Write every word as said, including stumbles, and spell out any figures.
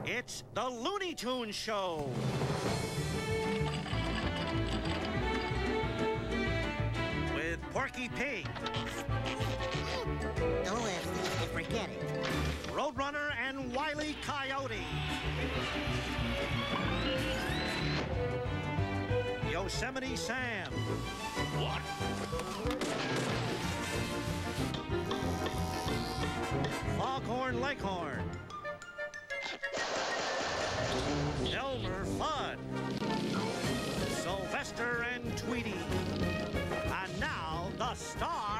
It's the Looney Tunes Show. With Porky Pig. No ifs, forget it. Roadrunner and Wile E. Coyote. Yosemite Sam. What? Foghorn Leghorn. Elmer Fudd. Sylvester and Tweety. And now, the star